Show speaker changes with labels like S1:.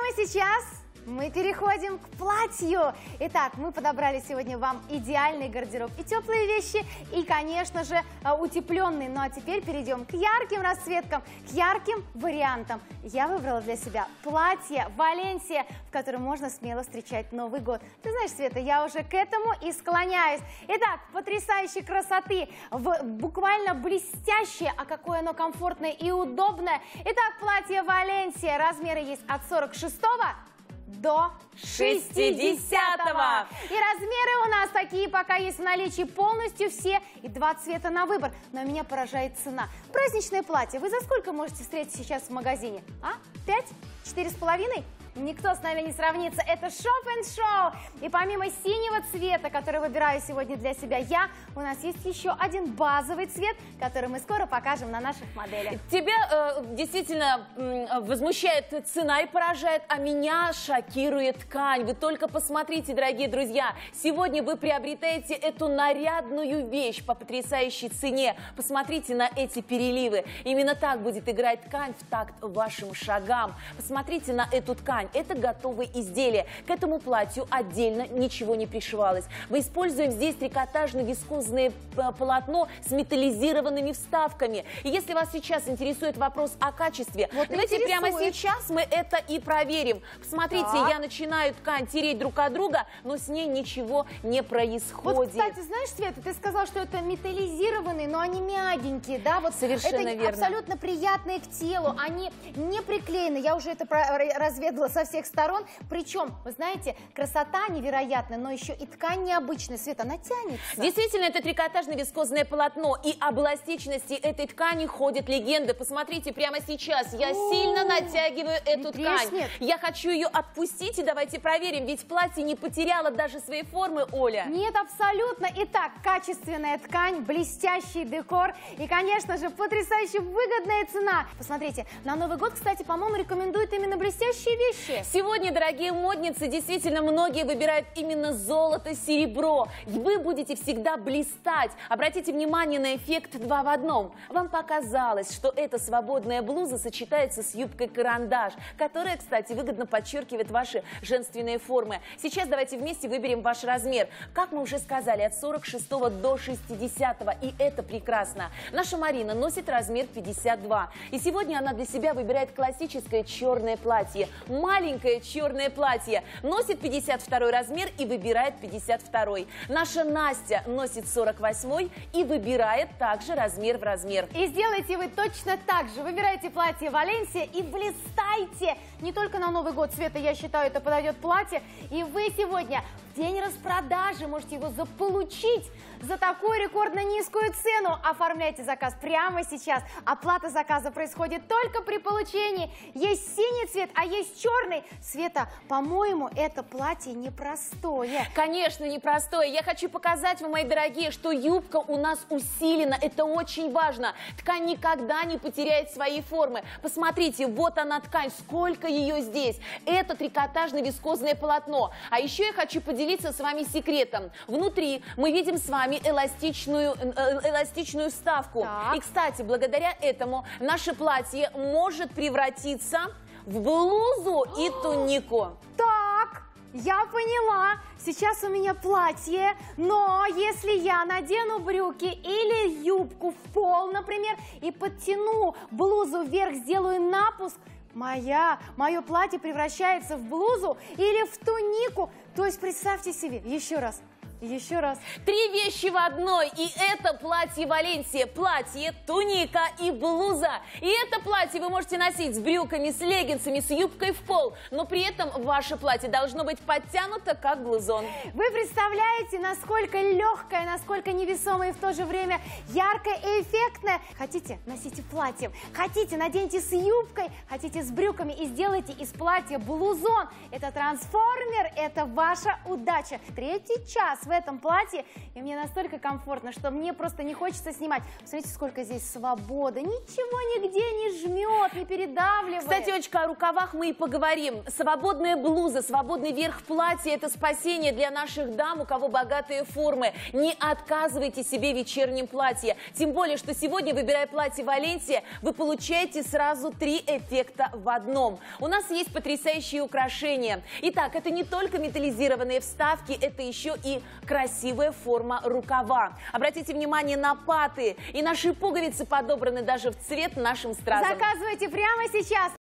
S1: Прямо сейчас мы переходим к платью. Итак, мы подобрали сегодня вам идеальный гардероб и теплые вещи, и, конечно же, утепленные. Ну а теперь перейдем к ярким расцветкам, к ярким вариантам. Я выбрала для себя платье Валенсия, в котором можно смело встречать Новый год. Ты знаешь, Света, я уже к этому и склоняюсь. Итак, потрясающей красоты, буквально блестящее, а какое оно комфортное и удобное. Итак, платье Валенсия, размеры есть от 46-го до 60-го. И размеры у нас такие пока есть в наличии полностью все, и 2 цвета на выбор. Но меня поражает цена. Праздничное платье вы за сколько можете встретить сейчас в магазине? 5? 4,5? Никто с нами не сравнится. Это Shop and Show. И помимо синего цвета, который выбираю сегодня для себя я, у нас есть еще один базовый цвет, который мы скоро покажем на наших моделях.
S2: Тебя действительно возмущает цена и поражает, а меня шокирует ткань. Вы только посмотрите, дорогие друзья. Сегодня вы приобретаете эту нарядную вещь по потрясающей цене. Посмотрите на эти переливы. Именно так будет играть ткань в такт вашим шагам. Посмотрите на эту ткань. Это готовые изделия. К этому платью отдельно ничего не пришивалось. Мы используем здесь трикотажно-вискозное полотно с металлизированными вставками. И если вас сейчас интересует вопрос о качестве, давайте прямо сейчас мы это и проверим. Посмотрите, я начинаю ткань тереть друг от друга, но с ней ничего не происходит.
S1: Вот, кстати, знаешь, Света, ты сказала, что это металлизированные, но они мягенькие, да? Вот
S2: совершенно
S1: это
S2: верно.
S1: Абсолютно приятные к телу, они не приклеены. Я уже это разведала со всех сторон. Причем, вы знаете, красота невероятная, но еще и ткань необычная. Света, она тянется.
S2: Действительно, это трикотажно-вискозное полотно. И об эластичности этой ткани ходят легенды. Посмотрите, прямо сейчас я сильно натягиваю эту ткань. Я хочу ее отпустить, и давайте проверим, ведь платье не потеряло даже своей формы, Оля.
S1: Нет, абсолютно. Итак, качественная ткань, блестящий декор и, конечно же, потрясающе выгодная цена. Посмотрите, на Новый год, кстати, по-моему, рекомендуют именно блестящие вещи.
S2: Сегодня, дорогие модницы, действительно многие выбирают именно золото, серебро. Вы будете всегда блистать. Обратите внимание на эффект 2 в 1. Вам показалось, что эта свободная блуза сочетается с юбкой-карандаш, которая, кстати, выгодно подчеркивает ваши женственные формы. Сейчас давайте вместе выберем ваш размер. Как мы уже сказали, от 46 до 60, и это прекрасно. Наша Марина носит размер 52. И сегодня она для себя выбирает классическое черное платье. Маленькое черное платье. Носит 52 размер и выбирает 52. Наша Настя носит 48 и выбирает также размер в размер.
S1: И сделайте вы точно так же. Выбирайте платье Валенсия и блистайте. Не только на Новый год, Света, я считаю, это подойдет платье. И вы сегодня в день распродажи можете его заполучить за такую рекордно низкую цену. Оформляйте заказ прямо сейчас. Оплата заказа происходит только при получении. Есть синий цвет, а есть черный. Света, по-моему, это платье непростое.
S2: Конечно, непростое. Я хочу показать вам, мои дорогие, что юбка у нас усилена. Это очень важно. Ткань никогда не потеряет своей формы. Посмотрите, вот она ткань, сколько ее здесь. Это трикотажно-вискозное полотно. А еще я хочу поделиться с вами секретом. Внутри мы видим с вами эластичную вставку.
S1: Так.
S2: И, кстати, благодаря этому наше платье может превратиться в блузу и тунику.
S1: Так, я поняла. Сейчас у меня платье, но если я надену брюки или юбку в пол, например, и подтяну блузу вверх, сделаю напуск, мое платье превращается в блузу или в тунику. То есть представьте себе, еще раз.
S2: 3 вещи в одной. И это платье Валенсия. Платье, туника и блуза. И это платье вы можете носить с брюками, с леггинсами, с юбкой в пол. Но при этом ваше платье должно быть подтянуто, как блузон.
S1: Вы представляете, насколько легкое, насколько невесомое и в то же время яркое и эффектное. Хотите, носите платье. Хотите, наденьте с юбкой. Хотите, с брюками и сделайте из платья блузон. Это трансформер, это ваша удача. 3-й час в этом платье, и мне настолько комфортно, что мне просто не хочется снимать. Посмотрите, сколько здесь свободы, ничего нигде не жмет, не передавливает.
S2: Кстати, Олечка, о рукавах мы и поговорим. Свободная блуза, свободный верх платья – это спасение для наших дам, у кого богатые формы. Не отказывайте себе в вечернем платье. Тем более, что сегодня, выбирая платье Валенсия, вы получаете сразу 3 эффекта в одном. У нас есть потрясающие украшения. Итак, это не только металлизированные вставки, это еще и красивая форма рукава. Обратите внимание на паты. И наши пуговицы подобраны даже в цвет нашим стразам.
S1: Заказывайте прямо сейчас.